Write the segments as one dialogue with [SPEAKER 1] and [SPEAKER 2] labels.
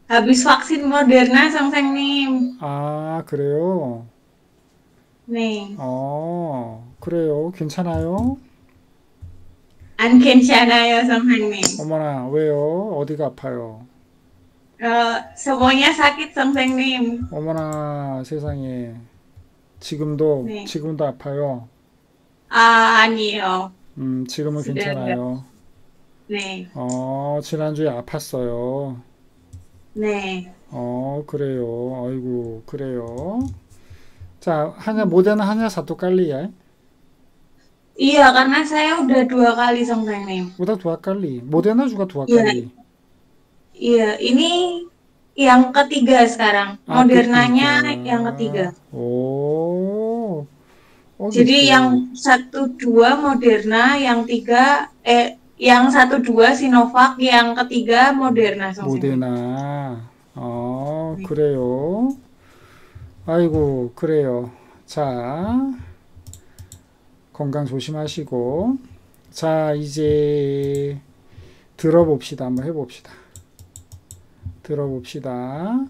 [SPEAKER 1] Habis vaksin Moderna 선생님.
[SPEAKER 2] 아, 그래요?
[SPEAKER 1] 네.
[SPEAKER 2] 그래요. 괜찮아요?
[SPEAKER 1] 안 괜찮아요, 선생님.
[SPEAKER 2] 어머나, 왜요? 어디가 아파요?
[SPEAKER 1] Semuanya sakit, 선생님.
[SPEAKER 2] 어머나, 세상에.
[SPEAKER 1] 네.
[SPEAKER 2] 지금도 아파요.
[SPEAKER 1] 아니요.
[SPEAKER 2] 지금은
[SPEAKER 1] Sudah enggak.
[SPEAKER 2] 괜찮아요.
[SPEAKER 1] 네.
[SPEAKER 2] 지난주에 아팠어요.
[SPEAKER 1] 네.
[SPEAKER 2] 그래요. 아이고, 그래요. 자, 모데나 하냐, satu kali ya?
[SPEAKER 1] Iya, karena saya udah 2 kali, 선생님.
[SPEAKER 2] Udah 2 kali. Modena juga dua
[SPEAKER 1] Iya,
[SPEAKER 2] kali.
[SPEAKER 1] iya. Ini yang ketiga sekarang.
[SPEAKER 2] Ah,
[SPEAKER 1] Modernanya
[SPEAKER 2] ketiga.
[SPEAKER 1] yang ketiga.
[SPEAKER 2] Oh, oh
[SPEAKER 1] Jadi yang
[SPEAKER 2] gitu.
[SPEAKER 1] satu dua Moderna, yang satu dua Sinovac, yang ketiga Moderna, 선생님.
[SPEAKER 2] 모데나. 그래요. 아이고, 그래요. 자, 건강 조심하시고. 자, 이제 들어봅시다. 한번 해봅시다. 들어봅시다.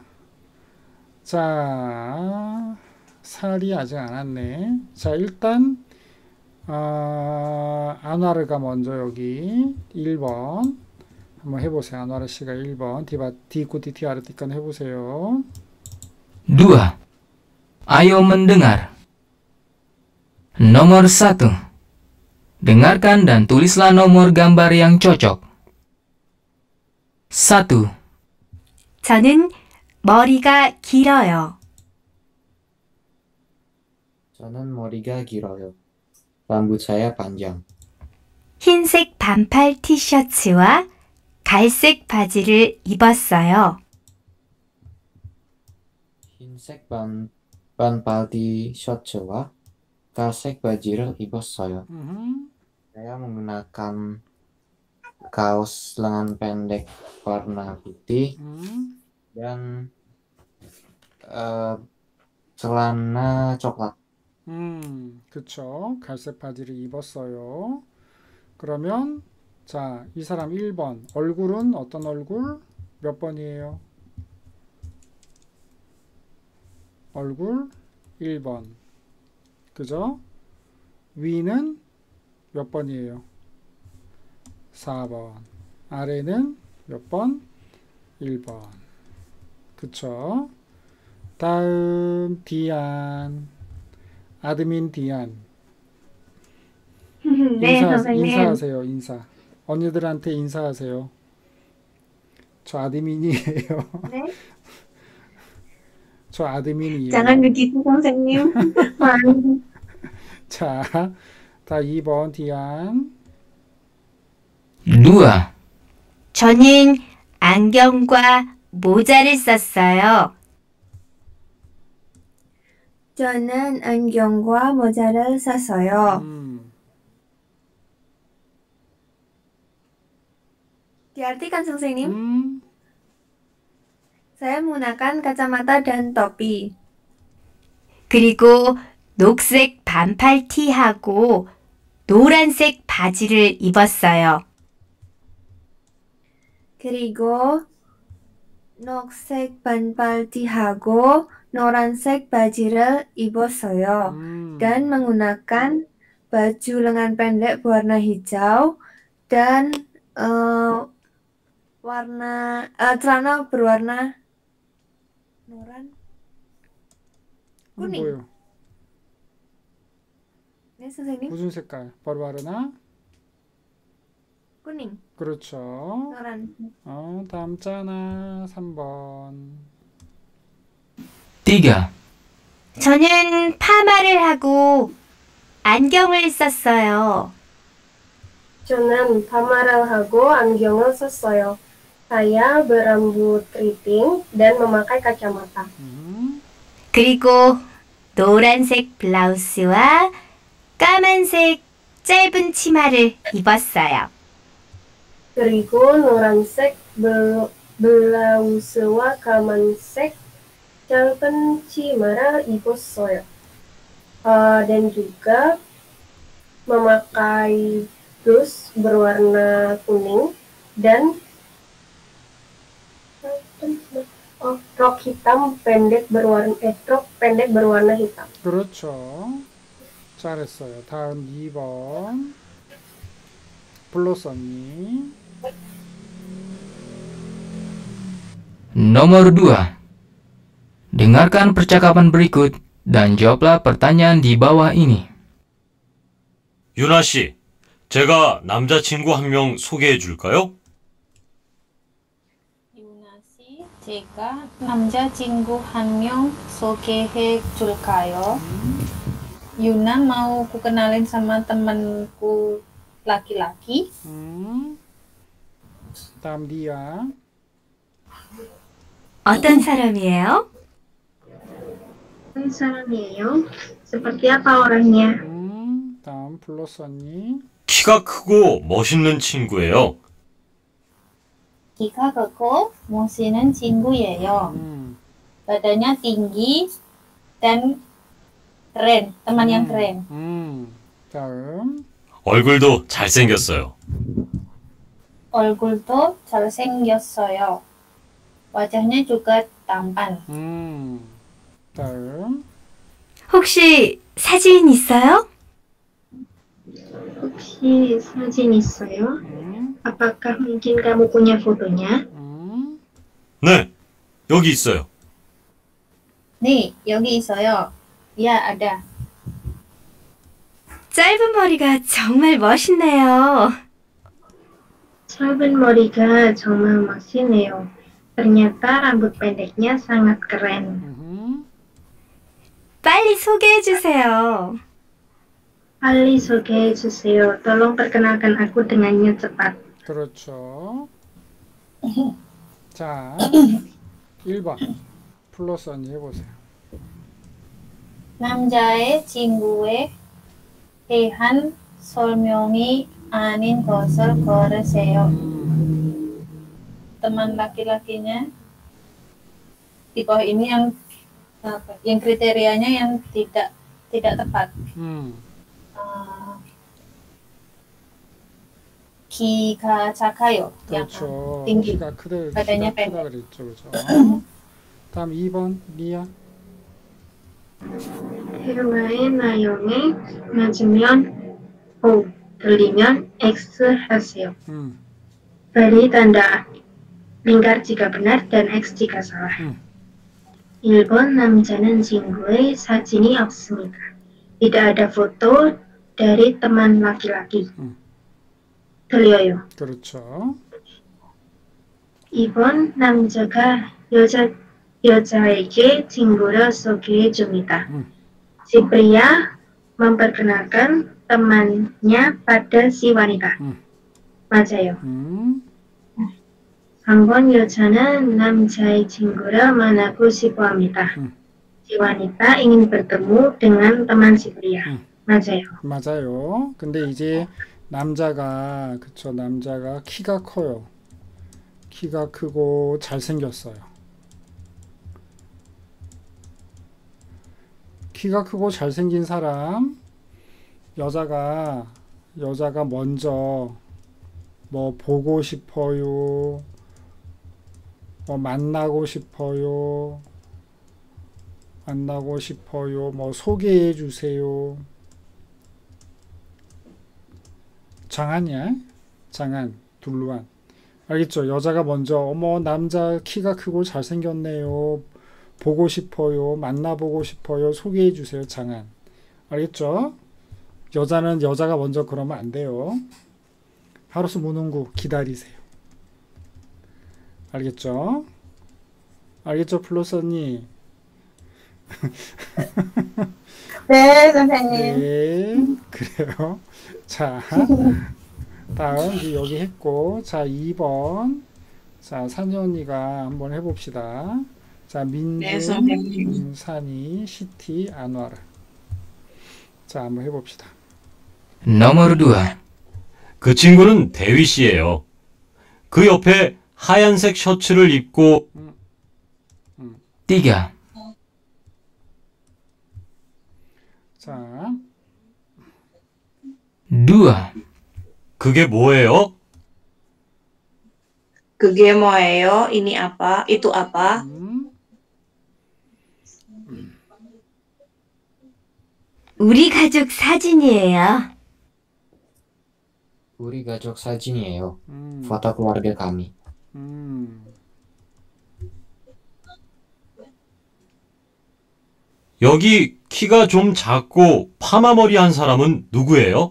[SPEAKER 2] 자, 살이 아직 안 왔네. 자, 일단, 안와르가 먼저 여기 1번. 한번 해보세요. 안와르 씨가 1번. 디쿠티티 아르티칸 해보세요.
[SPEAKER 3] 2. Ayo mendengar. Nomor 1. Dengarkan dan tulislah nomor gambar yang cocok. 1.
[SPEAKER 4] 저는 머리가 길어요.
[SPEAKER 5] 저는 머리가 길어요. rambut saya panjang.
[SPEAKER 4] 흰색 반팔 티셔츠와 갈색 바지를 입었어요.
[SPEAKER 5] 흰색 반팔 티셔츠와 갈색 바지를 입었어요. Saya menggunakan kaos lengan pendek warna putih dan celana coklat.
[SPEAKER 2] 그쵸. 갈색 바지를 입었어요. 그러면 자, 이 사람 1번. 얼굴은 어떤 얼굴? 몇 번이에요? 얼굴 1번. 그죠? 위는 몇 번이에요? 4번. 아래는 몇 번? 1번. 그쵸? 다음 디안. 아드민 디안.
[SPEAKER 1] 네, 선생님.
[SPEAKER 2] 인사하세요. 인사. 언니들한테 인사하세요. 저 아드민이에요.
[SPEAKER 1] 네?
[SPEAKER 2] 저
[SPEAKER 1] Jangan
[SPEAKER 2] 아드민이에요.
[SPEAKER 1] begitu, 선생님. Malu.
[SPEAKER 2] 자, 다 2번 디안.
[SPEAKER 3] 2.
[SPEAKER 4] 저는 안경과 모자를 썼어요.
[SPEAKER 6] 저는 안경과 모자를 샀어요. Diartikan, 선생님. Saya menggunakan kacamata dan topi.
[SPEAKER 4] 그리고 녹색 반팔 티하고 노란색 바지를 입었어요.
[SPEAKER 6] 그리고 녹색 반팔 티하고 노란색 바지를 입었어요. Dan menggunakan baju lengan pendek berwarna hijau dan celana berwarna kuning.
[SPEAKER 2] 뭐요?
[SPEAKER 6] 네, 선생님.
[SPEAKER 2] 무슨 색깔? 바르바르나?
[SPEAKER 6] kuning.
[SPEAKER 2] 그렇죠.
[SPEAKER 6] 노란.
[SPEAKER 2] 다음 짜나 3번.
[SPEAKER 3] 3.
[SPEAKER 4] 저는 파마를 하고 안경을 썼어요.
[SPEAKER 6] 저는 파마를 하고 안경을 썼어요. Saya berambut keriting dan memakai kacamata.
[SPEAKER 4] 그리고 노란색 블라우스와 까만색 짧은 치마를 입었어요.
[SPEAKER 6] 그리고 노란색 블라우스와 까만색 짧은 치마를 입었어요. Dan juga memakai blus berwarna kuning dan Oh, rok hitam pendek berwarna hitam.
[SPEAKER 2] 그렇죠. 잘했어요. 다음 2번. 플러스 언니.
[SPEAKER 3] Nomor 2. Dengarkan percakapan berikut dan jawablah pertanyaan di bawah ini.
[SPEAKER 7] 유나 씨, 제가 남자친구 한 명 소개해 줄까요?
[SPEAKER 1] 유나 씨, 제가 남자친구 한 명 소개해 줄까요? Yuna mau ku kenalin sama temanku laki-laki.
[SPEAKER 2] 다음 리아.
[SPEAKER 4] 어떤 사람이에요?
[SPEAKER 6] Ini salam이에요. Seperti apa orangnya?
[SPEAKER 2] 다음 플러스 언니.
[SPEAKER 7] 키가 크고 멋있는 친구예요.
[SPEAKER 1] 키가 크고 멋있는 친구예요. Badannya tinggi dan keren, teman yang keren.
[SPEAKER 2] 다음.
[SPEAKER 7] 얼굴도 잘생겼어요.
[SPEAKER 1] 얼굴도 잘생겼어요. wajahnya juga tampan.
[SPEAKER 2] 다음.
[SPEAKER 4] 혹시 사진 있어요?
[SPEAKER 6] 혹시 사진 있어요? Apakah mungkin kamu punya fotonya?
[SPEAKER 7] 네, 여기 있어요.
[SPEAKER 1] 네, 여기 있어요. Ya, ada.
[SPEAKER 4] 짧은 머리가 정말 멋있네요.
[SPEAKER 6] 짧은 머리가 정말 멋지네요. Ternyata rambut pendeknya sangat keren.
[SPEAKER 4] 빨리 소개해 주세요.
[SPEAKER 6] 빨리 소개해 주세요. Tolong perkenalkan aku dengannya cepat.
[SPEAKER 2] 그렇죠. 자, 1번. 플러스 언니 해보세요.
[SPEAKER 1] 남자의 친구에 대한 설명이 아닌 것을 고르세요. Teman laki-lakinya di bawah ini yang kriterianya yang tidak tepat. 키가 작아요.
[SPEAKER 2] 그렇죠.
[SPEAKER 1] tinggi.
[SPEAKER 2] 키가 크다
[SPEAKER 1] 바다냐
[SPEAKER 2] 그랬죠. 그죠? 다음 2번 리아.
[SPEAKER 6] 대화의 내용에 맞으면 O, 틀리면 X 하세요. beri tanda lingkar jika benar dan X jika salah. 1번 남자는 친구의 사진이 없습니다. Tidak ada foto dari teman laki-laki. 들려요.
[SPEAKER 2] 그렇죠.
[SPEAKER 6] 2번 남자가 여자에게 친구를 소개해 줍니다. Si pria memperkenalkan temannya pada si wanita. 맞아요. 3번 여자는 남자의 친구를 만나고 싶어 합니다. Si wanita ingin bertemu dengan teman si pria. 맞아요.
[SPEAKER 2] 맞아요. 근데 이제 남자가 키가 커요. 키가 크고 잘생겼어요. 키가 크고 잘생긴 사람, 여자가 먼저 뭐 보고 싶어요, 뭐 만나고 싶어요, 뭐 소개해 주세요. 장안이야? 장안, 둘루안. 알겠죠? 여자가 먼저 어머 남자 키가 크고 잘생겼네요. 보고 싶어요. 만나보고 싶어요. 소개해 주세요. 장안. 알겠죠? 여자가 먼저 그러면 안 돼요. 하루수 무능구 기다리세요. 알겠죠? 알겠죠? 플러스 언니?
[SPEAKER 1] 네, 선생님.
[SPEAKER 2] 네, 그래요. 자, 다음 여기 했고, 자 2번. 자 산이 언니가 한번 해봅시다. 자 민준, 산이, 시티, 안와르. 자 한번 해봅시다.
[SPEAKER 3] Nomor 2.
[SPEAKER 7] 그 친구는 대휘 씨예요. 그 옆에 하얀색 셔츠를 입고
[SPEAKER 3] 3.
[SPEAKER 2] 자
[SPEAKER 3] 2.
[SPEAKER 7] 그게 뭐예요?
[SPEAKER 1] 그게 뭐예요? Ini apa? Itu apa?
[SPEAKER 4] 우리 가족 사진이에요.
[SPEAKER 5] 우리 가족 사진이에요.
[SPEAKER 2] 음,
[SPEAKER 5] Foto keluarga kami.
[SPEAKER 7] 여기 키가 좀 작고 파마머리 한 사람은 누구예요?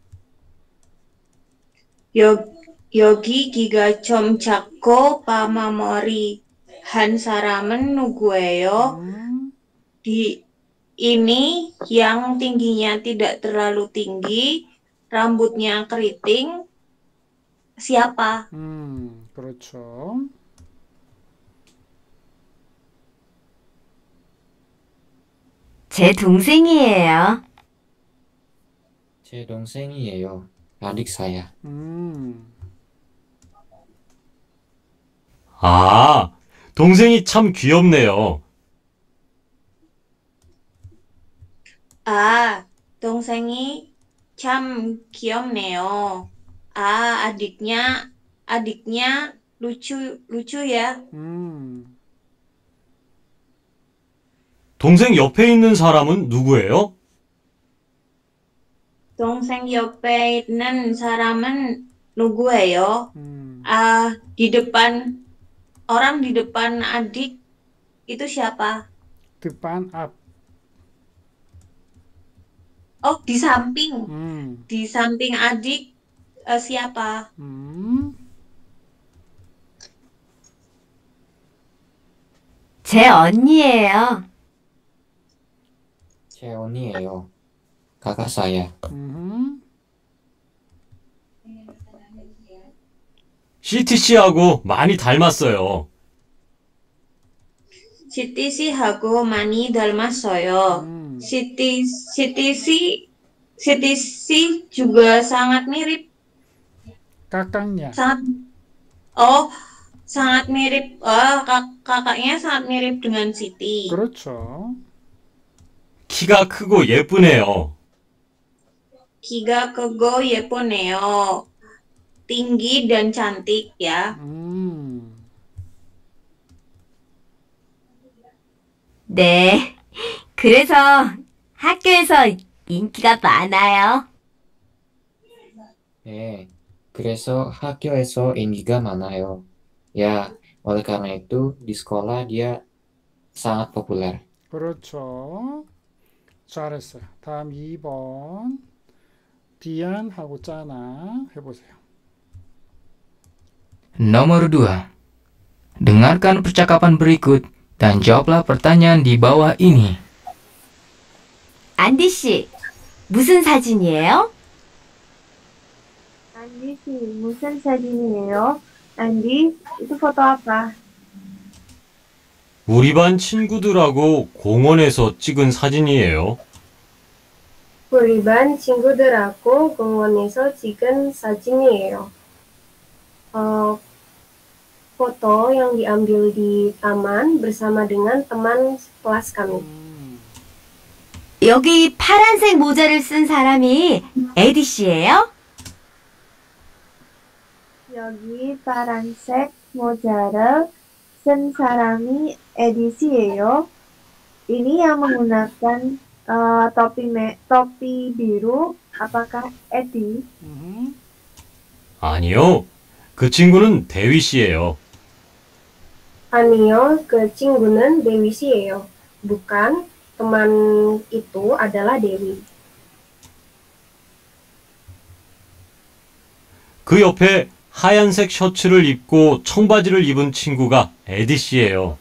[SPEAKER 1] 여기 기가 좀 작고 파마머리 한 사람은 누구예요? Ini yang tingginya tidak terlalu tinggi, rambutnya keriting, siapa?
[SPEAKER 2] 그렇죠.
[SPEAKER 4] 제 동생이에요.
[SPEAKER 5] 제 동생이에요. adik saya.
[SPEAKER 7] 아, 동생이 참 귀엽네요.
[SPEAKER 1] 아, 동생이 참 귀엽네요. 아, adiknya lucu ya.
[SPEAKER 7] 동생 옆에 있는 사람은 누구예요?
[SPEAKER 1] 동생 옆에 있는 사람은 누구예요? 아, orang di depan adik itu siapa?
[SPEAKER 2] depan 앞.
[SPEAKER 1] Oh, di samping. Di samping adik siapa?
[SPEAKER 4] 제 언니예요.
[SPEAKER 5] 제 언니예요. kakak saya.
[SPEAKER 7] 시티 씨하고 많이 닮았어요.
[SPEAKER 1] Siti 씨하고 많이 닮았어요. Siti C juga sangat mirip.
[SPEAKER 2] kakaknya.
[SPEAKER 1] Sangat mirip. Kakaknya sangat mirip dengan Siti.
[SPEAKER 2] 그렇죠.
[SPEAKER 7] 키가 크고 예쁘네요.
[SPEAKER 1] 키가 크고 예쁘네요. tinggi dan cantik ya.
[SPEAKER 4] 네. 그래서 학교에서 인기가 많아요.
[SPEAKER 5] 네, 그래서 학교에서 인기가 많아요. Ya, oleh karena itu di sekolah dia sangat populer.
[SPEAKER 2] 그렇죠. 잘했어요. 다음 2번. 디안하고 짜나 해보세요.
[SPEAKER 3] Nomor 2. Dengarkan percakapan berikut dan jawablah pertanyaan di bawah ini.
[SPEAKER 4] 안디 씨, 무슨 사진이에요?
[SPEAKER 6] Andi sih, musen sajinya. Andi, itu foto apa?
[SPEAKER 7] 우리 반 친구들하고 공원에서 찍은 사진이에요.
[SPEAKER 6] 우리 반 친구들하고 공원에서 찍은 사진이에요. Foto yang diambil di taman bersama dengan teman kelas kami.
[SPEAKER 4] 여기 파란색 모자를 쓴 사람이 에디 씨예요?
[SPEAKER 6] 여기 파란색 모자를 쓴 사람이 에디시예요. Ini yang menggunakan topi biru, apakah Edi?
[SPEAKER 7] 아니요, 그 친구는 대위 씨예요.
[SPEAKER 6] 아니요, 그 친구는 Dewi 씨예요. Bukan, teman itu adalah Dewi.
[SPEAKER 7] 그 옆에 하얀색 셔츠를 입고 청바지를 입은 친구가 에디 씨예요.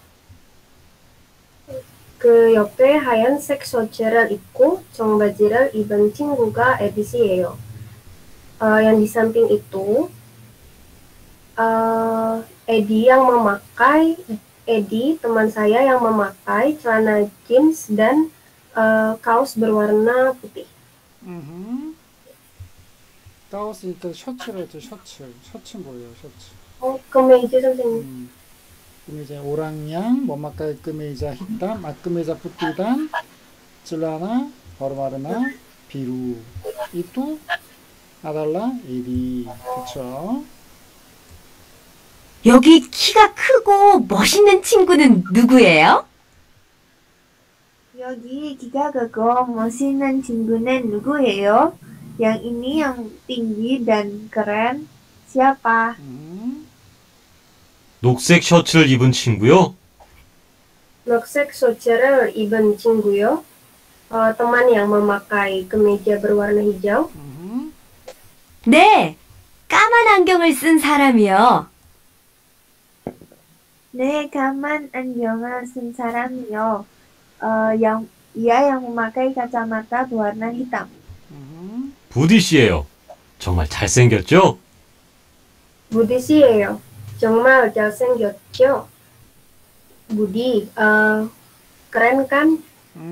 [SPEAKER 6] 그 옆에 하얀색 셔츠를 입고 청바지를 입은 친구가 Edi 씨예요. Yang di samping itu Edi teman saya yang memakai celana jeans dan kaos berwarna putih.
[SPEAKER 2] 가우스 그 셔츠를 했죠. 셔츠 뭐예요? 셔츠.
[SPEAKER 6] kemeja 선생님.
[SPEAKER 2] kemeja orangnya memakai kemeja hitam, kemeja putih dan celana berwarna biru. Itu adalah Edi. 그렇죠?
[SPEAKER 4] 여기 키가 크고 멋있는 친구는 누구예요?
[SPEAKER 8] 여기 키가 크고 멋있는 친구는 누구예요? Yang ini yang tinggi dan keren siapa?
[SPEAKER 7] 녹색 셔츠를 입은 친구요?
[SPEAKER 6] 녹색 셔츠를 입은 친구요? teman yang memakai kemeja berwarna hijau?
[SPEAKER 4] 네, 까만 안경을 쓴 사람이요.
[SPEAKER 8] 네, 까만 안경을 쓴 사람이요. yang memakai kacamata berwarna hitam.
[SPEAKER 7] 부디 씨예요. 정말 잘생겼죠?
[SPEAKER 6] Budi 씨예요. 정말 잘생겼죠? Budi, keren kan?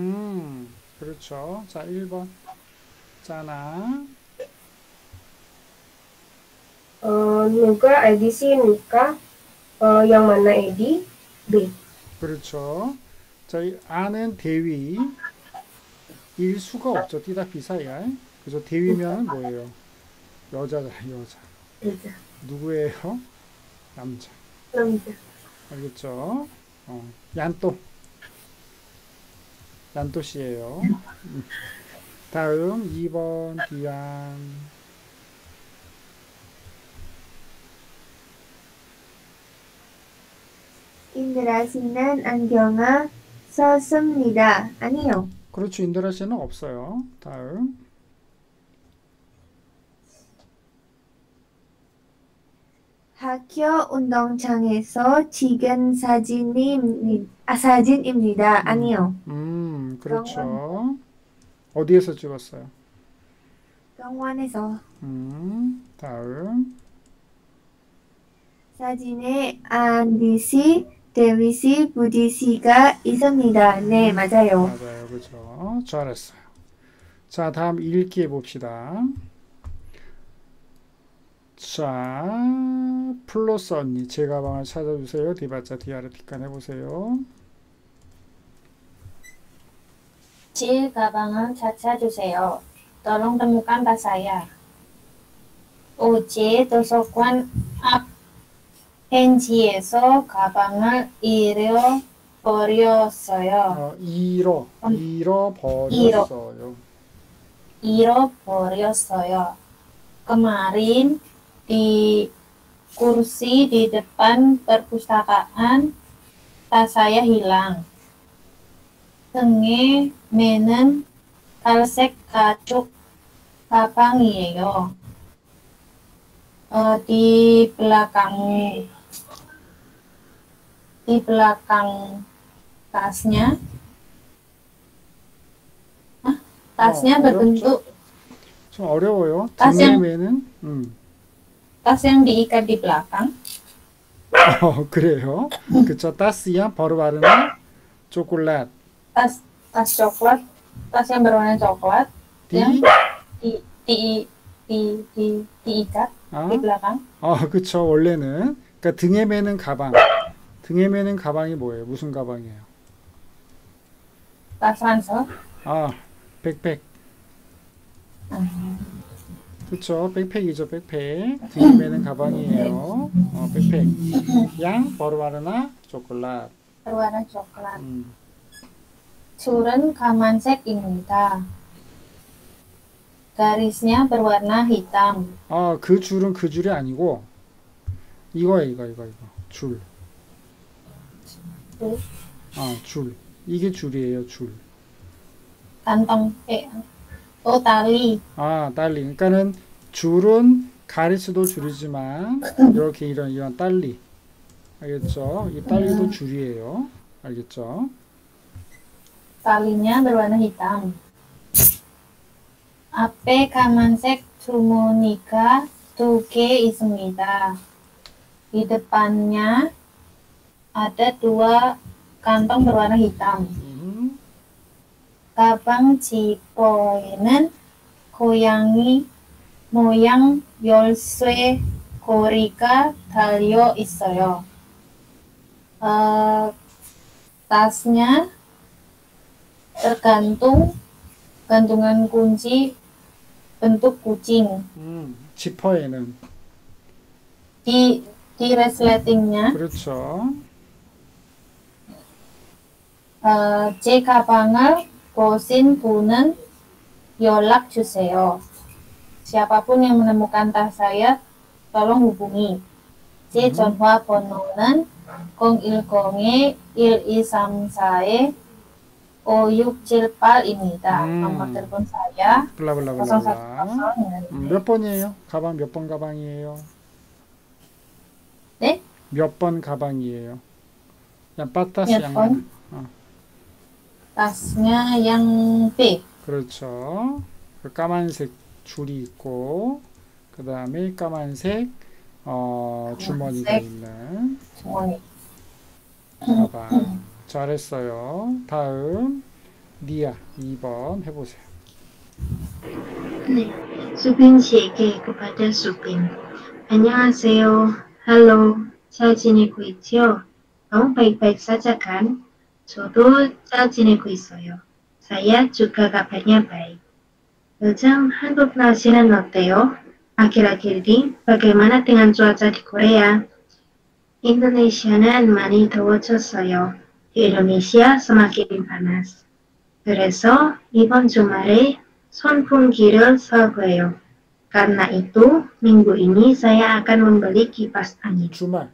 [SPEAKER 2] 그렇죠. 자, 1번. 짜나.
[SPEAKER 6] 누가 Edi sih nikah? Yang mana Edi? B.
[SPEAKER 2] 그렇죠. 자, 이 아는 대위. 일 수가 없죠. 띠다 비사야. 그래서 대위면 뭐예요? 여자잖아요, 여자.
[SPEAKER 6] 여자.
[SPEAKER 2] 누구예요? 남자.
[SPEAKER 6] 남자.
[SPEAKER 2] 알겠죠? 얀또. 얀또 씨예요. 다음 2번 디안.
[SPEAKER 8] 인드라 씨는 안경을 썼습니다. 아니요.
[SPEAKER 2] 그렇죠. 인드라 씨는 없어요. 다음.
[SPEAKER 8] 학교 운동장에서 찍은 사진입니다. 아니요.
[SPEAKER 2] 그렇죠. 어디에서 찍었어요?
[SPEAKER 8] 병원에서.
[SPEAKER 2] 다음.
[SPEAKER 8] 사진에 안디 씨, 데위 씨, 부디 씨가 있습니다. 네, 맞아요.
[SPEAKER 2] 맞아요. 그렇죠. 잘했어요. 자, 다음 읽기 해봅시다. 자, 플러스 언니, 제 가방을 찾아주세요. 디바자 디아르 뒷간 해보세요.
[SPEAKER 1] 제 가방을 찾아주세요. Tolong temukan tas saya. OJ 도서관 앞 펜지에서 가방을 잃어버렸어요. 잃어버렸어요. Kemarin di kursi di depan perpustakaan tas saya hilang. 등에 매는 갈색 가죽 가방이에요. Di belakang tasnya, tasnya berbentuk
[SPEAKER 2] 좀 어려워요. 등에 매는
[SPEAKER 1] tas yang diikat di belakang.
[SPEAKER 2] 그래요. 그쵸. tasnya 바로 발음은 초콜릿.
[SPEAKER 1] Tas coklat, tas yang berwarna coklat yang diikat di belakang.
[SPEAKER 2] 그쵸. 원래는 그러니까 등에 매는 가방. 등에 매는 가방이 뭐예요? 무슨 가방이에요?
[SPEAKER 1] Tas ransel.
[SPEAKER 2] 백팩. 그쵸. 백팩이죠. 백팩. 등에 매는 가방이에요. 백팩. yang berwarna coklat.
[SPEAKER 1] Berwarna coklat. 줄은 가만색입니다. 가risnya berwarna hitam.
[SPEAKER 2] 그 줄은 그 줄이 아니고 이거. 줄. 줄. 이게 줄이에요, 줄.
[SPEAKER 1] kantong tali.
[SPEAKER 2] 딸리. 그러니까는 줄은 가리스도 줄이지만 이렇게 이런 딸리. 알겠죠? 이 딸리도 줄이에요. 알겠죠?
[SPEAKER 1] Talinya berwarna hitam. 앞에 가만색 주머니가 2개 있습니다. Di depannya ada 2 kantong berwarna hitam. 가방 지퍼에는 모양 열쇠 고리가 달려 있어요. tasnya gantungan kunci bentuk kucing.
[SPEAKER 2] 지퍼에는
[SPEAKER 1] di resletingnya
[SPEAKER 2] 그렇죠.
[SPEAKER 9] 제 가방을 보신 분은 연락 주세요. Siapapun yang menemukan tas saya, tolong hubungi. 제 전화번호는 010-1234 5678입니다. nomor telepon saya
[SPEAKER 2] 블라블라블라.
[SPEAKER 9] 010.
[SPEAKER 2] 몇 번이에요? 가방 몇 번 가방이에요?
[SPEAKER 9] 네?
[SPEAKER 2] 몇 번 가방이에요? yang patas
[SPEAKER 9] 몇
[SPEAKER 2] yang
[SPEAKER 9] 번? tasnya yang B.
[SPEAKER 2] 그렇죠. 그 까만색 줄이 있고 그 다음에 까만색 주머니가 있는
[SPEAKER 9] 주머니.
[SPEAKER 2] 가방. 잘했어요. 다음 니아 2번 해보세요.
[SPEAKER 6] 네, 수빈 씨에게 kepada Supin. 안녕하세요. Halo, 잘 지내고 있죠? Kamu baik-baik saja kan? 저도 잘 지내고 있어요. Saya juga kabarnya baik. 요즘 한국 날씨는 어때요? 아khir-akhir ini bagaimana dengan cuaca di Korea? Indonesia는 많이 더워졌어요. Di Indonesia semakin panas. 그래서 이번 주말에 선풍기를 살 거예요. Karena itu, minggu ini saya akan membeli kipas angin.
[SPEAKER 2] 주말.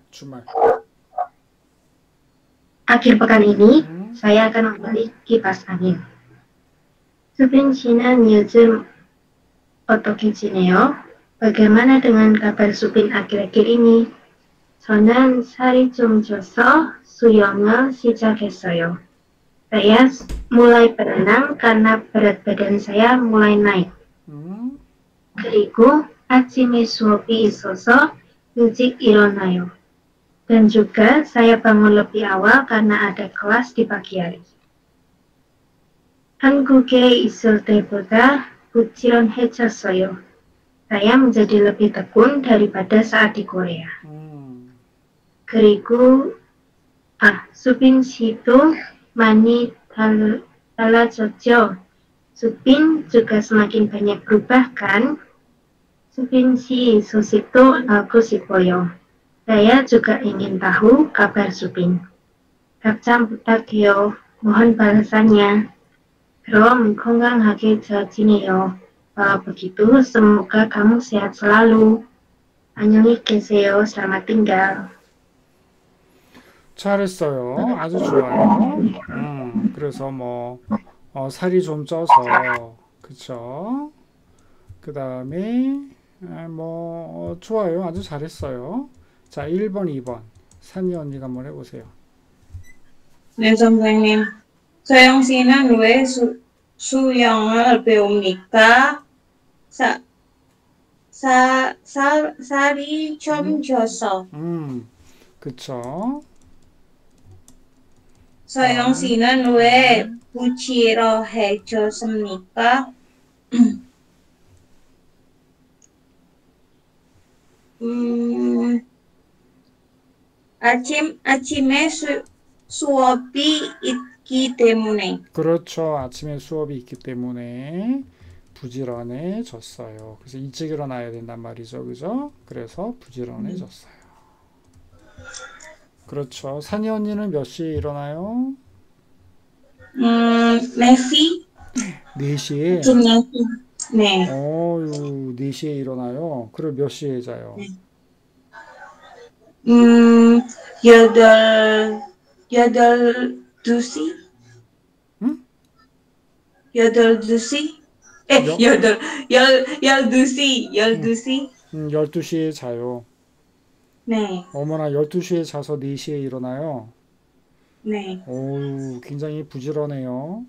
[SPEAKER 6] Akhir pekan ini, saya akan membeli kipas angin. 수빈 씨는 요즘 어떻게 지내요? Bagaimana dengan kabar Supin akhir-akhir ini? 저는 살이 좀 쪄서 수영을 시작했어요. Saya mulai berenang karena berat badan saya mulai naik. 그리고 아침에 수업이 있어서 일찍 일어나요. Dan juga saya bangun lebih awal karena ada kelas di pagi hari. 한국에 있을 때보다 부지런해졌어요. Saya menjadi lebih tekun daripada saat di Korea. 그리고 수빈 씨도 많이 달라졌죠. 수빈 juga semakin banyak berubah kan? 수빈 씨 소식도 알고 싶어요. Saya juga ingin tahu kabar Supin. 답장 부탁해요. Mohon balasannya. 그럼 건강하게 잘 지내요. Kalau begitu, semoga kamu sehat selalu. 안녕히 계세요. Selamat tinggal.
[SPEAKER 2] 잘했어요. 아주 좋아요. 그래서 살이 좀 쪄서 그쵸? 그 다음에 좋아요. 아주 잘했어요. 자, 1번, 2번. 산이 언니가 한번 해보세요.
[SPEAKER 1] 네, 선생님. 소영 씨는 왜 수영을 배웁니까? 살이 좀 쪄서.
[SPEAKER 2] 그쵸.
[SPEAKER 1] 소영 씨는 왜 부지런해졌습니까? 아침에 수업이 있기 때문에.
[SPEAKER 2] 그렇죠. 아침에 수업이 있기 때문에 부지런해졌어요. 그래서 일찍 일어나야 된단 말이죠. 그죠? 그래서 부지런해졌어요. 그렇죠. 산이 언니는 몇 시에 일어나요?
[SPEAKER 1] 4시?
[SPEAKER 2] 4시에?
[SPEAKER 1] 네.
[SPEAKER 2] 4시에 일어나요. 그럼 몇 시에 자요?
[SPEAKER 1] 12시?
[SPEAKER 2] 응?
[SPEAKER 1] 12시? 12시?
[SPEAKER 2] 12시에 자요.
[SPEAKER 1] 네.
[SPEAKER 2] 어머나 12시에 자서 4시에 일어나요?
[SPEAKER 1] 네.
[SPEAKER 2] 굉장히 부지런해요.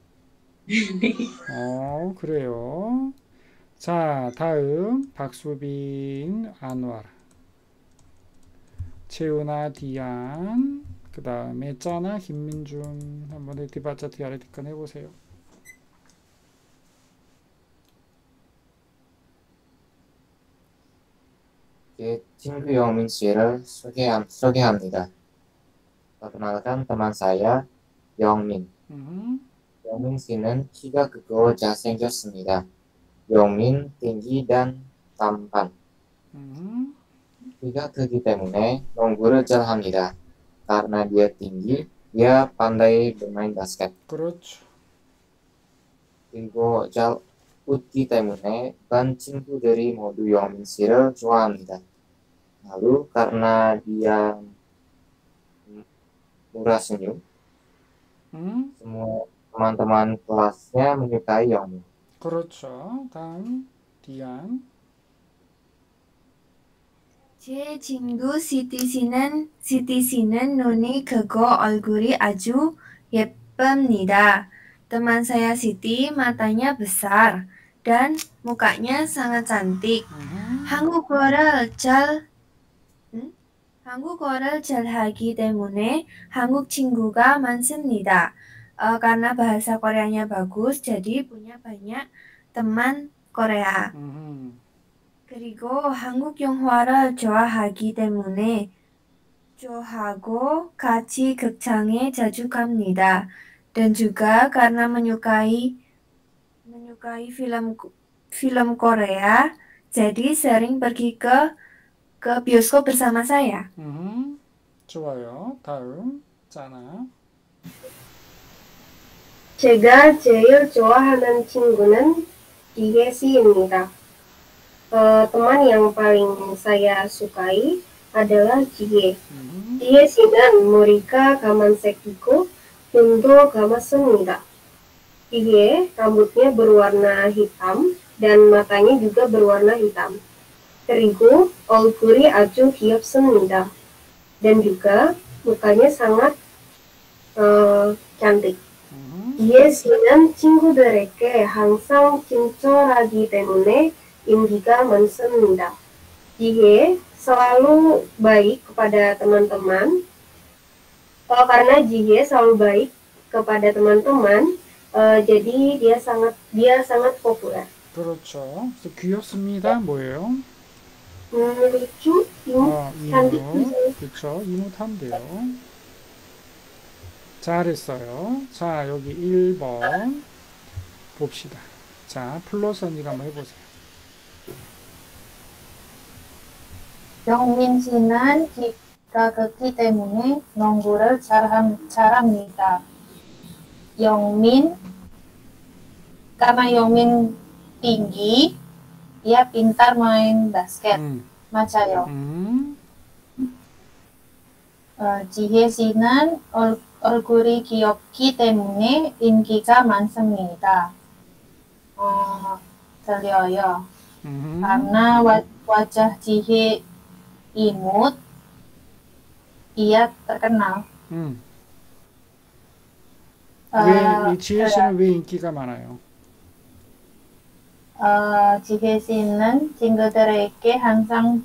[SPEAKER 2] 그래요. 자, 다음 박수빈, 안와라. 채은아, 디안, 그 다음에 짜나, 김민준. 한번 디바짜 디아레 디컨 해보세요.
[SPEAKER 5] 제 친구 영민 씨를 소개합니다. perkenalkan teman saya, 영민. 영민 씨는 키가 크고 잘생겼습니다. 영민 tinggi dan tampan. 키가 크기 때문에 농구를 잘합니다. Karena dia tinggi, Dia pandai bermain basket.
[SPEAKER 2] 그렇죠.
[SPEAKER 5] 그리고 잘 웃기 때문에 반 친구들이 모두 영민 씨를 좋아합니다. lalu karena dia murah senyum, semua teman-teman kelasnya menyukai Yongmin.
[SPEAKER 2] 그렇죠. 다음 디안.
[SPEAKER 8] 제 친구 시티 씨는 눈이 크고 얼굴이 아주 예쁩니다. Teman saya Siti matanya besar dan mukanya sangat cantik. 한국어를 잘하기 때문에 한국 친구가 많습니다. Karena bahasa Koreanya bagus, jadi punya banyak teman Korea. 그리고 한국 영화를 좋아하기 때문에 좋아하고 같이 극장에 자주 갑니다. Dan juga karena menyukai film Korea, jadi sering pergi ke bioskop bersama saya.
[SPEAKER 2] 좋아요. 다음 짜나.
[SPEAKER 6] 제가 제일 좋아하는 친구는 지혜씨입니다. teman yang paling saya sukai adalah Jie. Jie 씨는 머리가 까만색이고 눈도 감았습니다. Jie rambutnya berwarna hitam dan matanya juga berwarna hitam. 그리고 얼굴이 아주 귀엽습니다. Dan juga mukanya sangat cantik. Jie 씨는 친구들에게 항상 친절하기 때문에 인기가 많습니다. Jie selalu baik kepada teman-teman. Karena Jie selalu baik kepada teman-teman, jadi dia sangat populer.
[SPEAKER 2] 그렇죠. 그래서 귀엽습니다. 뭐예요?
[SPEAKER 6] lucu, imut, cantik.
[SPEAKER 2] 그렇죠. 이뭇하면 돼요. 잘했어요. 자, 여기 1번 봅시다. 자, 플러스 언니가 한번 해보세요.
[SPEAKER 9] 영민 씨는 키가 크기 때문에 농구를 잘합니다. karena Yongmin tinggi, dia pintar main basket. 맞아요. 지혜 씨는 얼굴이 귀엽기 때문에 인기가 많습니다. 들려요. karena wajah 지혜 imut, ia terkenal.
[SPEAKER 2] 이 지혜 씨는 왜 인기가 많아요?
[SPEAKER 9] 지혜 씨는 친구들에게 항상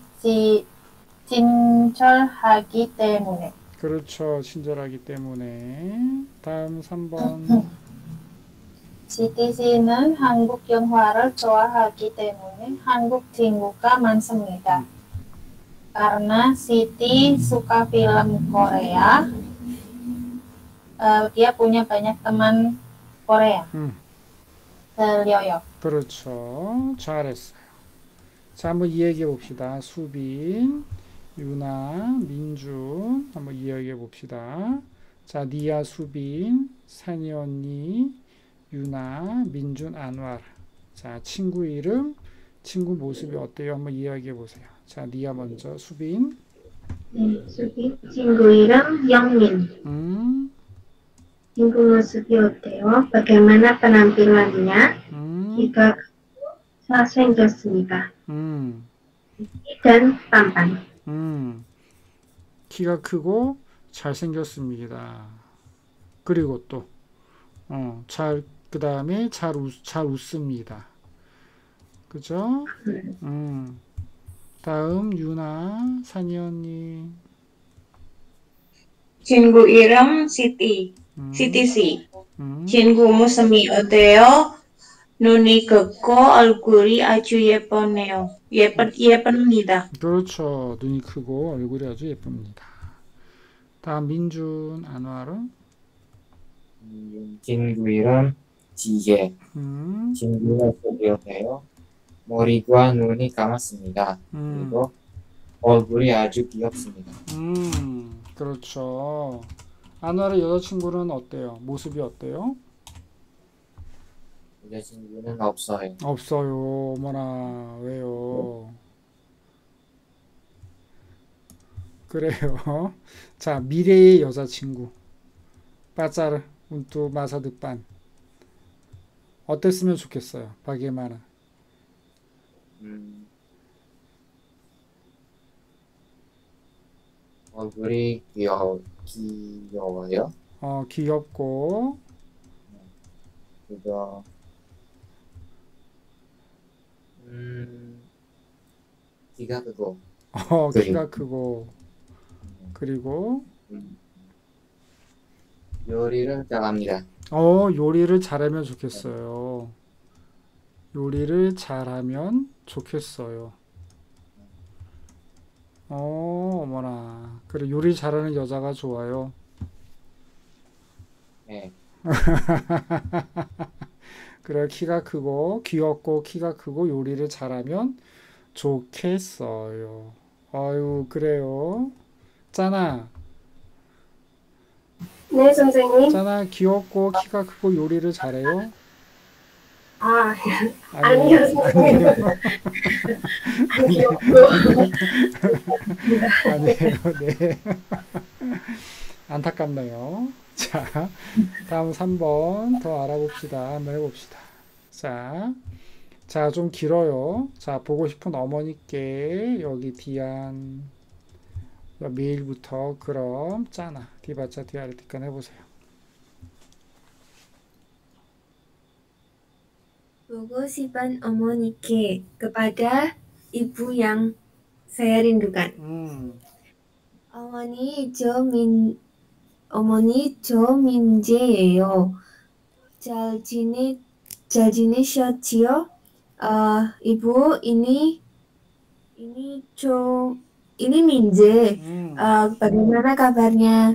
[SPEAKER 9] 친절하기 때문에.
[SPEAKER 2] 그렇죠. 친절하기 때문에. 다음 3번.
[SPEAKER 9] 시티 씨는 한국 영화를 좋아하기 때문에 한국 친구가 많습니다. Karena Siti suka film Korea, dia punya banyak teman Korea. 들려요.
[SPEAKER 2] 그렇죠. 잘했어요. 자, 한번 이야기해 봅시다. 수빈, 유나, 민준 한번 이야기해 봅시다. 자, 니아, 수빈, 산이 언니, 유나, 민준, 안왈. 자, 친구 이름, 친구 모습이 어때요? 한번 이야기해 보세요. 자, 니아 먼저. 수빈.
[SPEAKER 6] 수빈. 친구 이름 영민. 친구 모습이 어때요? Bagaimana penampilannya? Jika 잘생겼습니다. dan tampan.
[SPEAKER 2] 키가 크고 잘생겼습니다. 그리고 또 그 다음에 잘 웃습니다. 그죠? 다음 유나, 산이 언니.
[SPEAKER 1] 친구 이름 Siti. Siti C. 친구 모습이 어때요? 눈이 크고 얼굴이 아주 예쁘네요. 예쁩니다.
[SPEAKER 2] 그렇죠. 눈이 크고 얼굴이 아주 예쁩니다. 다음 민준, 안와르.
[SPEAKER 5] 친구 이름 지혜. 친구가 귀엽네요. 머리와 눈이 감았습니다. 그리고 얼굴이 아주 귀엽습니다.
[SPEAKER 2] 그렇죠. 안화의 여자친구는 어때요? 모습이 어때요?
[SPEAKER 5] 여자친구는 없어요.
[SPEAKER 2] 없어요. 어머나, 왜요? 그래요. 자, 미래의 여자친구. 빠짜르, 운뚜, 마사드반. 어땠으면 좋겠어요? 바게마나.
[SPEAKER 5] 얼굴이 귀여워요.
[SPEAKER 2] 귀엽고,
[SPEAKER 5] 그거, 키가 크고,
[SPEAKER 2] 키가 크고, 그리고,
[SPEAKER 5] 요리를 잘합니다.
[SPEAKER 2] 요리를 잘하면 좋겠어요. 요리를 잘하면 좋겠어요. 어머나. 그래, 요리 잘하는 여자가 좋아요.
[SPEAKER 5] 네.
[SPEAKER 2] 그래, 키가 크고, 귀엽고, 키가 크고, 요리를 잘하면 좋겠어요. 아유, 그래요. 짠아.
[SPEAKER 6] 네, 선생님.
[SPEAKER 2] 짠아, 귀엽고, 키가 크고, 요리를 잘해요?
[SPEAKER 6] 아, 아니요, 선생님. 아니요.
[SPEAKER 2] 아니에요, 네. 안타깝네요. 자, 다음 3번 더 알아봅시다. 한번 해봅시다. 자, 좀 길어요. 자, 보고 싶은 어머니께 여기 디안 메일부터 그럼 짜나 디바짜 디아르티칸 해보세요.
[SPEAKER 8] 보고 싶은 어머니께 kepada ibu yang saya rindukan. 어머니 저 민재예요. 잘 지내셨지요? 이부 ini 민재. bagaimana kabarnya?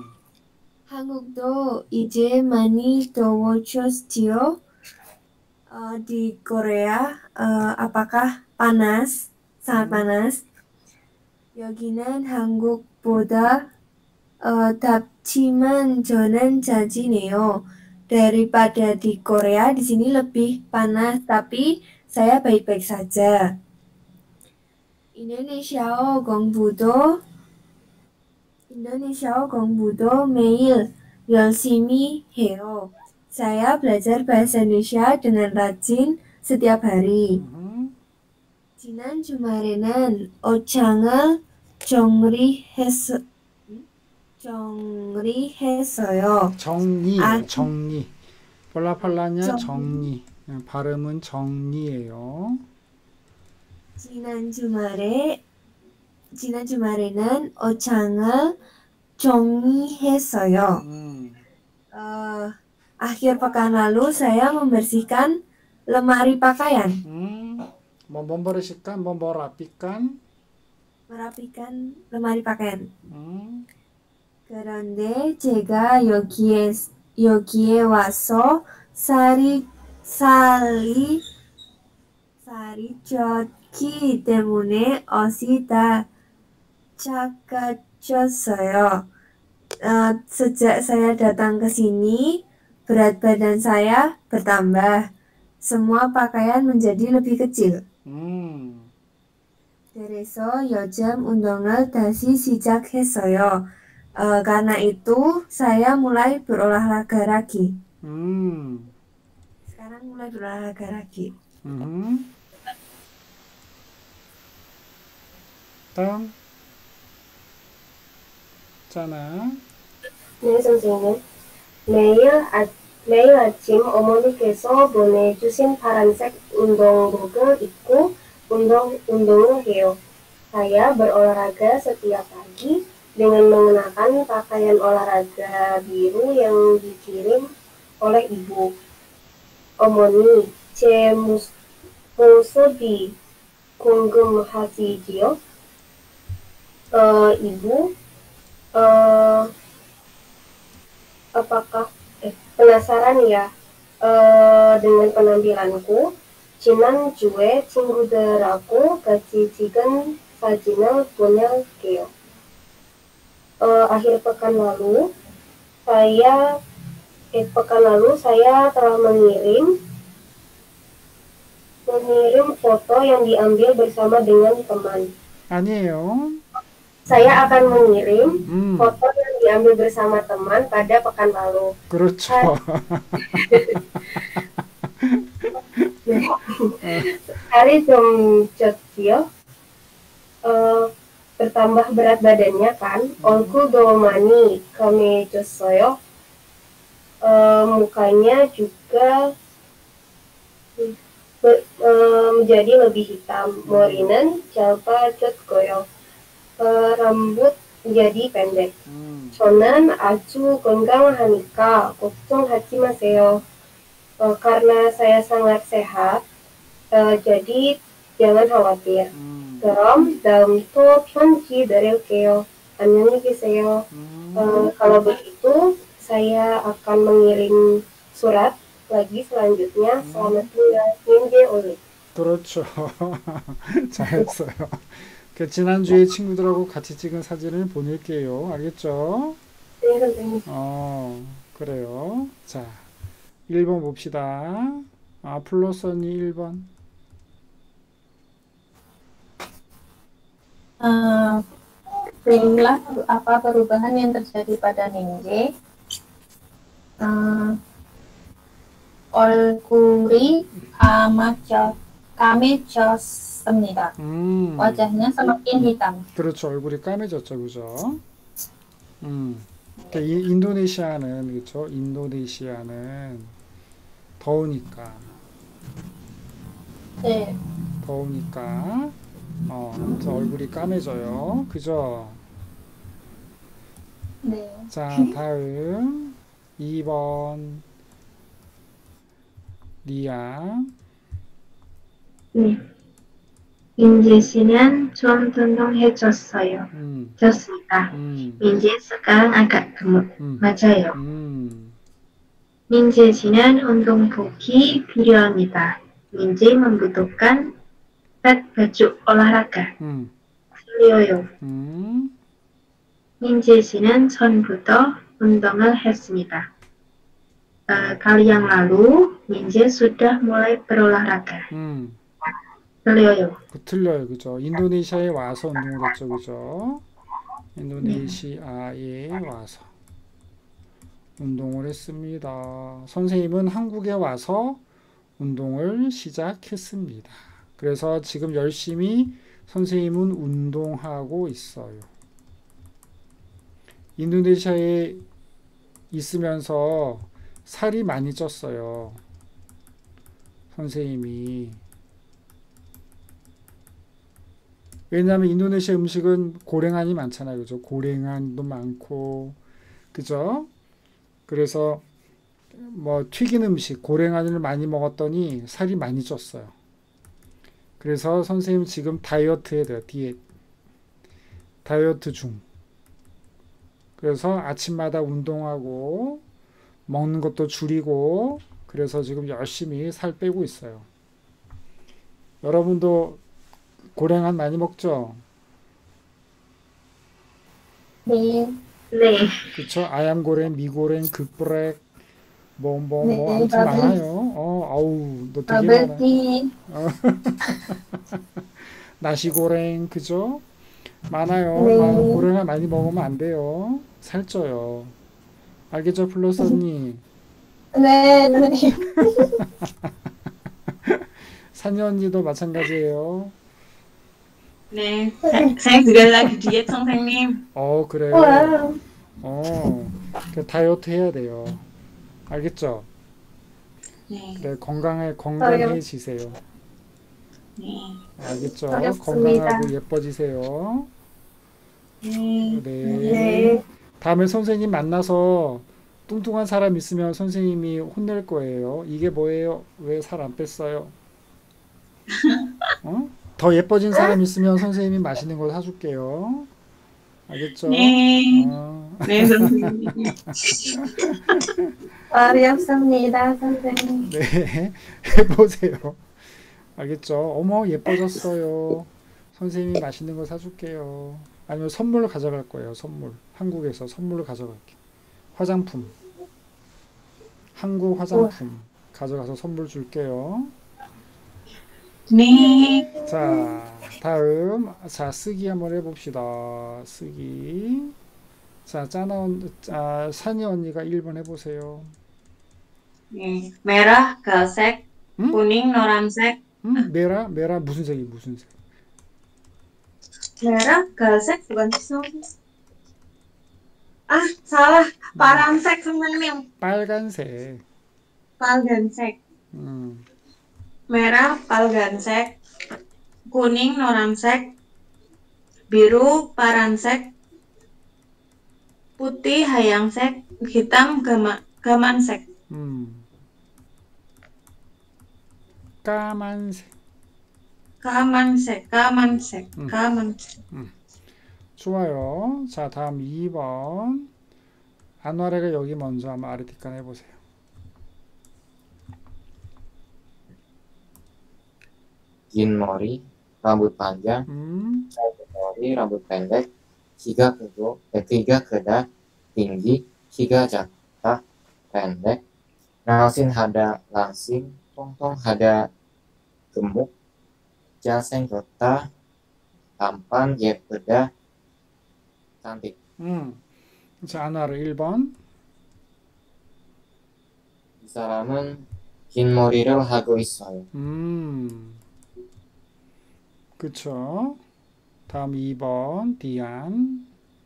[SPEAKER 8] 한국도 이제 많이 더워졌지요? Di Korea, apakah panas? Sangat panas. 여기는 한국보다 덥지만 저는 잘 지내요. Daripada di Korea, di sini lebih panas, tapi saya baik-baik saja. 인도네시아어 공부도 매일 열심히 해요. Saya belajar bahasa Indonesia dengan rajin setiap hari. 지난 주말에는 옷장을 정리했어요.
[SPEAKER 2] 정리. 폴라팔라냐 정리. 발음은 정리예요.
[SPEAKER 8] 지난 주말에는 옷장을 정리했어요. Akhir pekan lalu saya membersihkan lemari pakaian. merapikan lemari pakaian. 그런데 제가 여기에 와서 살이 쪘기 때문에 옷이 다 작아졌어요. Sejak saya datang ke sini, berat badan saya bertambah. Semua pakaian menjadi lebih kecil. 그래서 요즘 운동을 다시 시작했어요. Karena itu saya mulai berolahraga lagi. Sekarang mulai berolahraga lagi.
[SPEAKER 2] 다음 짠아.
[SPEAKER 6] 네, 선생님. 매일 아침 어머니께서 보내주신 파란색 운동복을 입고 운동을 해요. Saya berolahraga setiap pagi dengan mengenakan pakaian olahraga biru yang dikirim oleh ibu. 어머니, 제 모습이 궁금하시지요? Ibu, apakah penasaran ya dengan penampilanku? 지난주에 친구들하고 같이 찍은 사진을 보낼게요. Akhir pekan lalu, pekan lalu saya telah mengirim foto yang diambil bersama dengan teman.
[SPEAKER 2] 아니에요.
[SPEAKER 6] Saya akan mengirim foto yang diambil bersama teman pada pekan lalu.
[SPEAKER 2] 그렇죠.
[SPEAKER 6] Hari 좀 쪘지요. bertambah berat badannya kan. 얼굴도 많이 감해졌어요. mukanya juga menjadi lebih hitam. 머리는 짧아졌고요. rambut menjadi pendek. 저는 아주 건강하니까 걱정하지 마세요. karena saya sangat sehat, jadi jangan khawatir. 그럼 다음 또 편지 드릴게요. 안녕히 계세요. kalau begitu, saya akan mengirim surat lagi selanjutnya. Selamat tinggal. 민재 올리.
[SPEAKER 2] 그렇죠. 잘했어요. 지난주에 친구들하고 같이 찍은 사진을 보낼게요. 알겠죠?
[SPEAKER 6] 네, 선생님.
[SPEAKER 2] 그래요. 자, 1번 봅시다. 플러스 언니 1번.
[SPEAKER 9] Berilah apa perubahan yang terjadi pada Ningje. 얼굴이 까매졌습니다. wajahnya semakin hitam.
[SPEAKER 2] 그렇죠. 얼굴이 까매졌죠. 그죠? 인도네시아는, 그렇죠? 인도네시아는 더우니까.
[SPEAKER 9] 네.
[SPEAKER 2] 더우니까. 아무튼 얼굴이 까매져요. 그죠?
[SPEAKER 9] 네.
[SPEAKER 2] 자, 다음 2번 리아.
[SPEAKER 6] 네. 민재 씨는 좀 뚱뚱해졌어요. 좋습니다. 민재 sekarang agak gemuk. 맞아요. 민재 씨는 운동복이 필요합니다. 민재 membutuhkan baju olahraga. 틀려요. 민재 씨는 전부터 운동을 했습니다. kali yang lalu, 민재 sudah mulai berolahraga. 틀려요.
[SPEAKER 2] 틀려요. 그죠? 인도네시아에 와서 운동을 했죠. 그죠? 인도네시아에 와서 운동을 했습니다. 선생님은 한국에 와서 운동을 시작했습니다. 그래서 지금 열심히 선생님은 운동하고 있어요. 인도네시아에 있으면서 살이 많이 쪘어요. 선생님이. 왜냐하면 인도네시아 음식은 고랭안이 많잖아요. 그죠? 고랭안도 많고, 그죠? 그래서 뭐 튀긴 음식, 고랭안을 많이 먹었더니 살이 많이 쪘어요. 그래서 선생님 지금 다이어트 해야 돼요. 다이어트 중. 그래서 아침마다 운동하고 먹는 것도 줄이고 그래서 지금 열심히 살 빼고 있어요. 여러분도 고랭안 많이 먹죠?
[SPEAKER 9] 네.
[SPEAKER 6] 네.
[SPEAKER 2] 그쵸? 아얌고랭, 미고랭, 극브렉,
[SPEAKER 9] 네,
[SPEAKER 2] 아무튼 많아요. 아우, 너 되게 많아. 나시고랭, 그죠? 많아요.
[SPEAKER 9] 네.
[SPEAKER 2] 고랭안 많이 먹으면 안 돼요. 살쪄요. 알겠죠, 플러스 언니?
[SPEAKER 9] 네, 네.
[SPEAKER 2] 산이 언니도 마찬가지예요.
[SPEAKER 1] 네, saya juga lagi diet 선생님.
[SPEAKER 2] 그래요? 다이어트 해야 돼요. 알겠죠?
[SPEAKER 1] 네.
[SPEAKER 2] 그래, 건강해지세요.
[SPEAKER 1] 네.
[SPEAKER 2] 알겠죠?
[SPEAKER 9] 어렵습니다.
[SPEAKER 2] 건강하고 예뻐지세요.
[SPEAKER 1] 네.
[SPEAKER 2] 네. 다음에 선생님 만나서 뚱뚱한 사람 있으면 선생님이 혼낼 거예요. 이게 뭐예요? 왜 살 안 뺐어요? 더 예뻐진 사람 있으면 선생님이 맛있는 거 사줄게요. 알겠죠?
[SPEAKER 1] 네. 네, 선생님.
[SPEAKER 9] 어렵습니다, 선생님.
[SPEAKER 2] 네, 해보세요. 알겠죠? 어머, 예뻐졌어요. 선생님이 맛있는 거 사줄게요. 아니면 선물 가져갈 거예요. 선물. 한국에서 선물을 가져갈게. 화장품. 한국 화장품. 가져가서 선물 줄게요.
[SPEAKER 1] 네.
[SPEAKER 2] 자, 다음. 자, 쓰기 한번 해봅시다. 쓰기. 자, 산이 언니가 1번 해보세요.
[SPEAKER 1] 네. Merah, galsek,
[SPEAKER 2] 응?
[SPEAKER 1] kuning, noramsek.
[SPEAKER 2] 메라 무슨 색이 무슨 색?
[SPEAKER 1] Merah, galsek, bukan sih. Ah, salah. Paramsek sebenarnya.
[SPEAKER 2] 빨간색.
[SPEAKER 1] Palgansek.
[SPEAKER 2] 음,
[SPEAKER 1] Merah, palgansek. Kuning, noramsek. Biru, paransek. Putih, hayangsek. Hitam, gamansek.
[SPEAKER 2] 까만색.
[SPEAKER 1] Kamansek.
[SPEAKER 2] 좋아요. 자, 다음 2번. 안와레가 여기 먼저 한번 아르티칸 해보세요.
[SPEAKER 5] 긴 머리, rambut panjang, 짧은 머리, rambut pendek, 키가 크다, tinggi, 키가 작다, pendek, langsing hada langsing, tongtong hada gemuk, 잘생겼다, tampan, 예쁘다, cantik.
[SPEAKER 2] 자, 안와레 1번.
[SPEAKER 5] 이 사람은 긴 머리를 하고 있어요.
[SPEAKER 2] 그쵸. 다음 2번. 디안.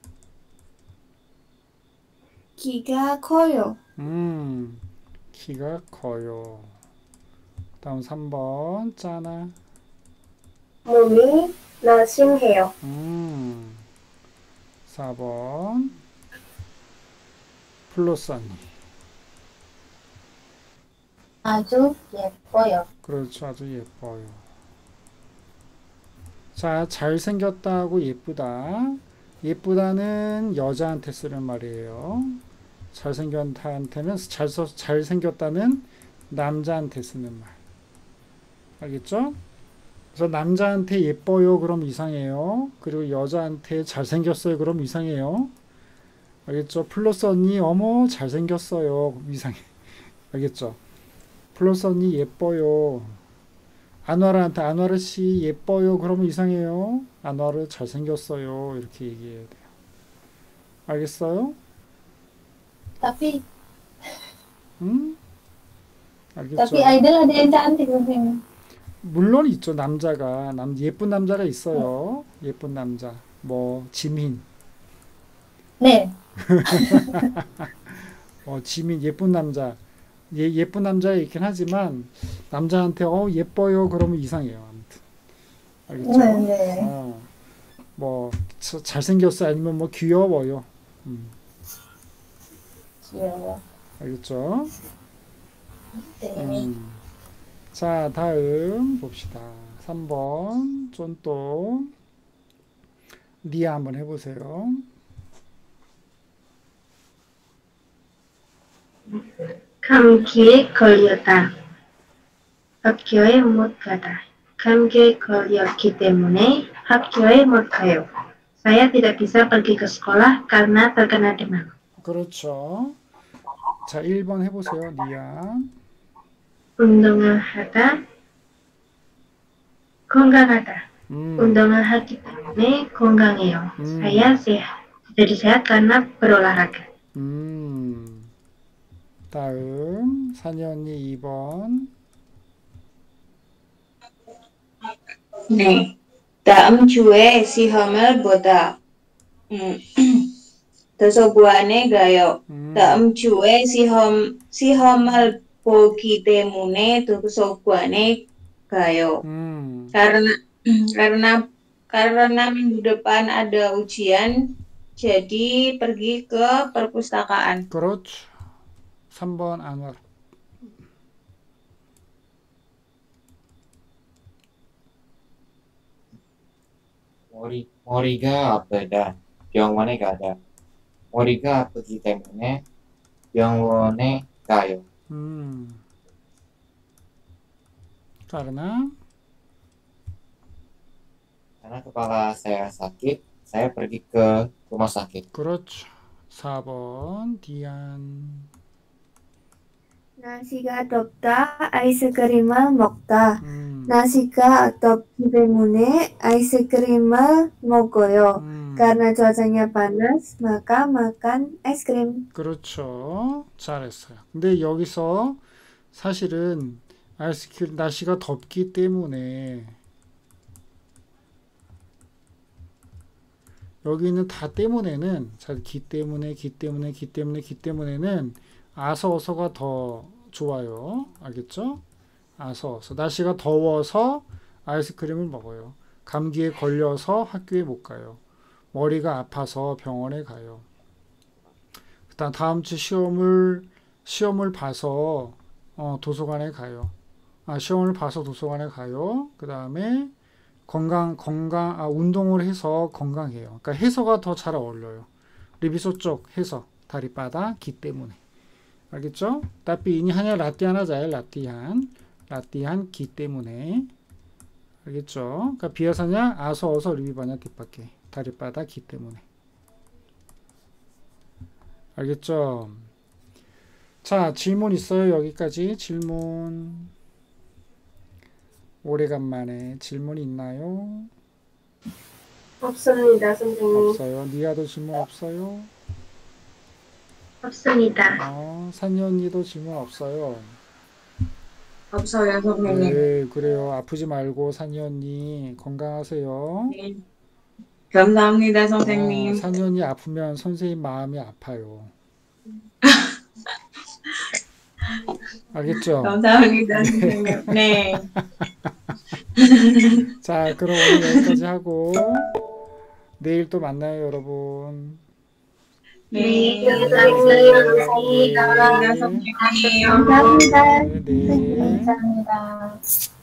[SPEAKER 8] 키가 커요.
[SPEAKER 2] 키가 커요. 다음 3번. 짜나.
[SPEAKER 9] 몸이 날씬해요.
[SPEAKER 2] 4번. 플로스 언니.
[SPEAKER 9] 아주 예뻐요.
[SPEAKER 2] 그렇죠. 아주 예뻐요. 자, 잘생겼다고 예쁘다. 예쁘다는 여자한테 쓰는 말이에요. 잘생겼다는 남자한테 쓰는 말. 알겠죠? 그래서 남자한테 예뻐요 그럼 이상해요. 그리고 여자한테 잘생겼어요 그럼 이상해요. 알겠죠? 플러스 언니 어머 잘생겼어요 이상해. 알겠죠? 플러스 언니 예뻐요. 안와르한테 안와르 씨 예뻐요 그러면 이상해요. 안와르 잘생겼어요 이렇게 얘기해야 돼요. 알겠어요?
[SPEAKER 9] Tapi
[SPEAKER 2] 알겠죠?
[SPEAKER 9] idol ada yang cantik mungkin.
[SPEAKER 2] 물론 있죠. 남자가 예쁜 남자가 있어요. 예쁜 남자 뭐 지민.
[SPEAKER 9] 네.
[SPEAKER 2] 지민 예쁜 남자. 예쁜 남자가 있긴 하지만 남자한테 예뻐요 그러면 이상해요. 아무튼 알겠죠?
[SPEAKER 9] 네.
[SPEAKER 2] 뭐 잘생겼어 아니면 뭐 귀여워요.
[SPEAKER 9] 귀여워.
[SPEAKER 2] 알겠죠?
[SPEAKER 9] 네.
[SPEAKER 2] 자, 다음 봅시다. 3번 쫀또 니아 한번 해보세요.
[SPEAKER 6] 감기에 걸렸다. 학교에 못 가다. 감기에 걸렸기 때문에 학교에 못 가요. Saya tidak bisa pergi ke sekolah karena terkena demam.
[SPEAKER 2] 그렇죠. 자, 1번 해보세요. 니아.
[SPEAKER 6] 운동을 하다. 건강하다. 운동을 하기 때문에 건강해요. Saya sehat. Jadi sehat karena berolahraga.
[SPEAKER 2] 다음 산이 언니 2번.
[SPEAKER 1] 네. 다음 주에 시험을 보다. 도서관에 가요. 다음 주에 시험을 보기 때문에 도서관에 가요. karena minggu depan ada ujian, jadi pergi ke perpustakaan.
[SPEAKER 2] 그렇죠. 3번 안와르.
[SPEAKER 5] 머리가 아프다. 병원에 가다. 머리가 아프기 때문에 병원에 가요.
[SPEAKER 2] karena
[SPEAKER 5] kepala saya sakit, saya pergi ke rumah sakit.
[SPEAKER 2] 그렇죠. 4번 디안.
[SPEAKER 8] 날씨가 덥다. 아이스크림을 먹다. 날씨가 덥기 때문에 아이스크림을 먹어요. Karena cuacanya panas, maka makan es krim.
[SPEAKER 2] 그렇죠. 잘했어요. 근데 여기서 사실은 아이스크림 날씨가 덥기 때문에 여기 있는 다 때문에는 자, 기 때문에는 아서 어서가 더 좋아요. 알겠죠? 아서 어서. 날씨가 더워서 아이스크림을 먹어요. 감기에 걸려서 학교에 못 가요. 머리가 아파서 병원에 가요. 일단 다음 주 시험을 봐서 도서관에 가요. 시험을 봐서 도서관에 가요. 그 다음에 운동을 해서 건강해요. 그러니까 해서가 더 잘 어울려요. 리비소 쪽 해서 다리바다 기 때문에. 알겠죠? tapi ini hanya latihan aja ya, latihan 기 때문에. 알겠죠? 그러니까 비어서냐 아서 어서 리비바냐 뒷바퀴 다리바다 기 때문에. 알겠죠? 자, 질문 있어요? 여기까지 질문. 오래간만에 질문 있나요?
[SPEAKER 6] 없습니다, 선생님.
[SPEAKER 2] 없어요. 니아도 질문 없어요?
[SPEAKER 6] 없습니다.
[SPEAKER 2] 산이 언니도 질문 없어요.
[SPEAKER 1] 없어요, 선생님.
[SPEAKER 2] 네, 그래요. 아프지 말고 산이 언니 건강하세요.
[SPEAKER 1] 네. 감사합니다, 선생님.
[SPEAKER 2] 산이 언니 아프면 선생님 마음이 아파요. 알겠죠?
[SPEAKER 1] 감사합니다, 선생님. 네.
[SPEAKER 2] 자, 그럼 오늘 여기까지 하고 내일 또 만나요, 여러분.
[SPEAKER 1] 네.
[SPEAKER 6] 감사합니다.
[SPEAKER 1] 감사합니다, 선생님.
[SPEAKER 6] 감사합니다.
[SPEAKER 2] 네.
[SPEAKER 9] 감사합니다.